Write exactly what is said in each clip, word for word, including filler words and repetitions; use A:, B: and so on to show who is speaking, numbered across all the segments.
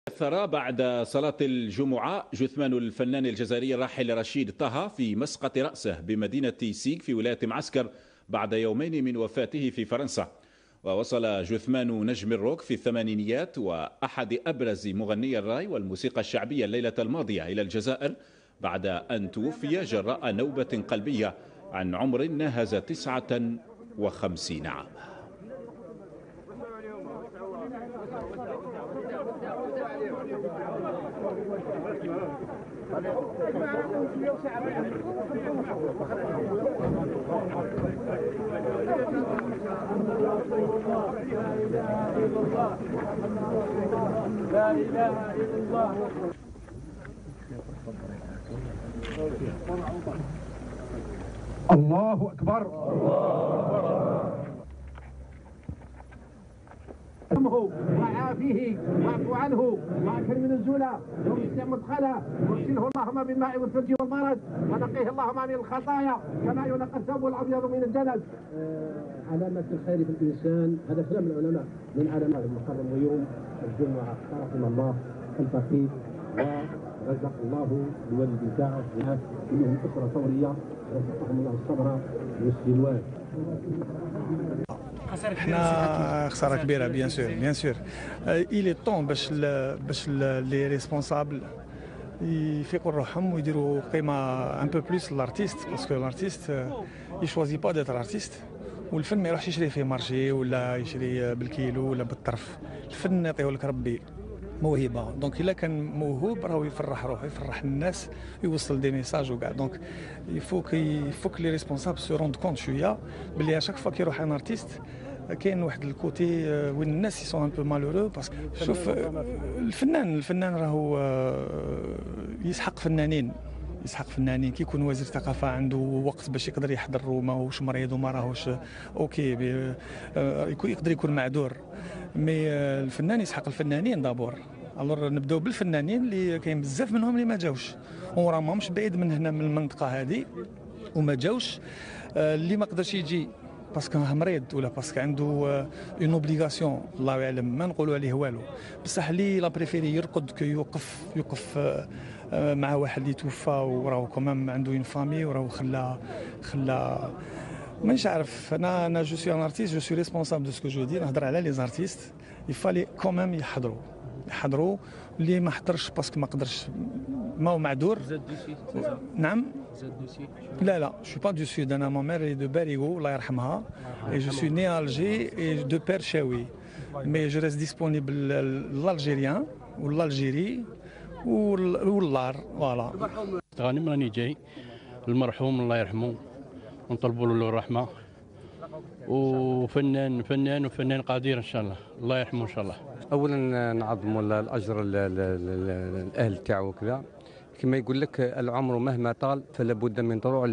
A: ثرى بعد صلاة الجمعة جثمان الفنان الجزائري الراحل رشيد طه في مسقط رأسه بمدينة سيك في ولاية معسكر بعد يومين من وفاته في فرنسا. ووصل جثمان نجم الروك في الثمانينيات وأحد أبرز مغني الراي والموسيقى الشعبية الليلة الماضية إلى الجزائر بعد أن توفي جراء نوبة قلبية عن عمر ناهز تسعة وخمسين عام.
B: لا إله إلا الله. الله أكبر. وعافيه واعف عنه واكرم من الزنا ووسع مدخله واغسله اللهم بالماء والثلج والبرد ونقيه اللهم من الخطايا كما ينقى الثوب الابيض من الدنس. علامة الخير في الانسان هذا كلام العلماء من علامات المحرم ويوم الجمعه رحم الله الفقير ورزق الله الوالد بتاعه ناس منهم اسره ثوريه رزقهم الله الصبر والسلوان.
C: حنا خساره كبيره بيان سور بيان سور إلي طون باش باش لي ريسبونسابل يفيقوا روحهم ويديروا قيمه ان بو بلوس لارتيست باسكو لارتيست يشوازي با ديتر ارتيست والفن ما يروحش يشري فيه مارشي ولا يشري بالكيلو ولا بالطرف. الفن يعطيه لك ربي موهبه دونك الا كان موهوب راهو يفرح روحه يفرح الناس يوصل دي ميساج وكاع دونك يفوك يفوك لي ريسبونسابل سو روند كونت شويه بلي اشاك فوا كيروح ان ارتيست كاين واحد الكوتي وين الناس يسون ان بو مالورو باسكو شوف الفنان الفنان راهو يسحق فنانين يسحق فنانين كي يكون وزير الثقافه عنده وقت باش يقدر يحضر وما هوش مريض وما راهوش اوكي يقدر يكون معذور مي الفنان يسحق الفنانين دابور. الور نبداو بالفنانين اللي كاين بزاف منهم اللي ما جاوش وراه ماهمش بعيد من هنا من المنطقه هذه وما جاوش اللي ما قدرش يجي باسكو مريض ولا باسكو عنده اون اوبليغاسيون الله يعلم ما نقولوا عليه والو بصح اللي لا بريفيري يرقد كي يوقف يوقف مع واحد اللي توفى وراه كومام عنده اون فامي وراه خلا خلا مانيش عارف. انا انا جو سوي ان ارتيست جو سوي ريسبونسابل دو سكو جو دي نهضر على لي زارتيست يفالي كومام يحضروا يحضروا اللي ما حضرش باسكو ما قدرش ما هو معذور. نعم لا لا جو با دو سود انا ما مير دو باريغو الله يرحمها اي جو سوي ني الجي اي دو بير شاوي مي جو ريست ديسپونيبل لالجيريان والالجيري واللار فوالا.
D: غانم راني جاي المرحوم الله يرحمه ونطلبوا له الرحمه وفنان فنان وفنان قدير ان شاء الله الله يرحمه ان شاء الله.
E: اولا نعظموا الاجر الاهل تاعو وكذا كما يقول لك العمر مهما طال فلا بد من طلوع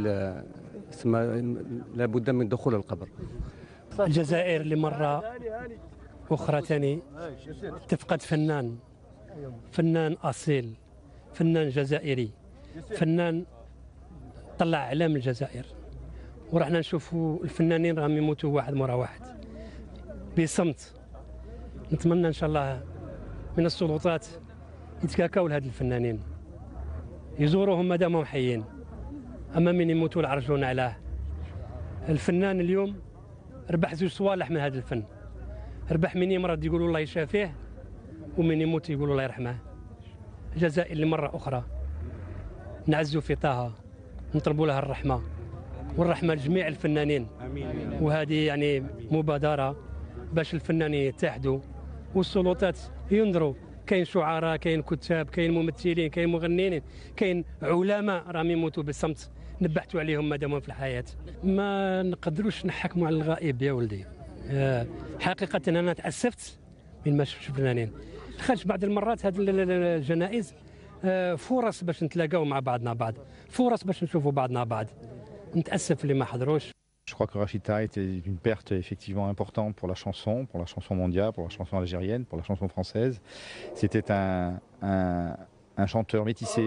E: لا بد من دخول القبر.
F: الجزائر لمره اخرى ثاني تفقد فنان فنان اصيل فنان جزائري فنان طلع اعلام الجزائر ورحنا نشوفوا الفنانين راهم يموتوا واحد مورا واحد بصمت. نتمنى ان شاء الله من السلطات يتكاكاو لهاد الفنانين يزوروهم مادامهم حيين اما من يموتوا العرجون علاه. الفنان اليوم ربح زوج صوالح من هذا الفن ربح من يمرض يقولوا الله يشافيه ومن يموت يقولوا الله يرحمه. الجزائر لمره اخرى نعزوا في طه نطلبوا لها الرحمه والرحمه لجميع الفنانين وهذه يعني مبادره باش الفنانين يتحدوا والسلطات ينظروا. كاين شعراء كاين كتاب كاين ممثلين كاين مغنيين كاين علماء راهم يموتوا بالصمت نبحتوا عليهم مادامهم في الحياه. ما نقدروش نحكموا على الغائب يا ولدي. حقيقه انا تاسفت من ما شفتش الفنانين خرج بعض المرات هذه الجنائز فرص باش نتلاقاو مع بعضنا بعض فرص باش نشوفوا بعضنا بعض. نتاسف اللي ما حضروش.
G: Je crois que Rachid Taha était une perte effectivement importante pour la chanson, pour la chanson mondiale, pour la chanson algérienne, pour la chanson française. C'était un, un, un chanteur métissé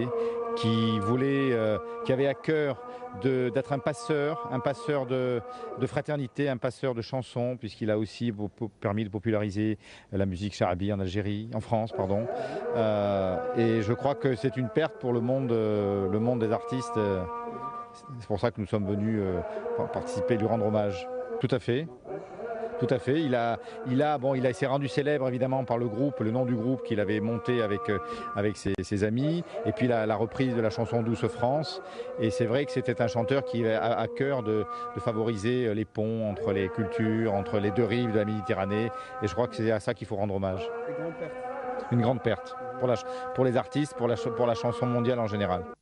G: qui voulait, euh, qui avait à cœur d'être un passeur, un passeur de, de fraternité, un passeur de chansons, puisqu'il a aussi permis de populariser la musique charabi en Algérie, en France, pardon. Euh, et je crois que c'est une perte pour le monde, euh, le monde des artistes. C'est pour ça que nous sommes venus euh, participer, lui rendre hommage. Tout à fait. Tout à fait. Il a, il a, bon, il a, s'est rendu célèbre évidemment par le groupe, le nom du groupe qu'il avait monté avec, euh, avec ses, ses amis, et puis la, la reprise de la chanson Douce France. Et c'est vrai que c'était un chanteur qui a à cœur de, de favoriser les ponts entre les cultures, entre les deux rives de la Méditerranée. Et je crois que c'est à ça qu'il faut rendre hommage. Une grande perte pour, la, pour les artistes, pour la, pour la chanson mondiale en général.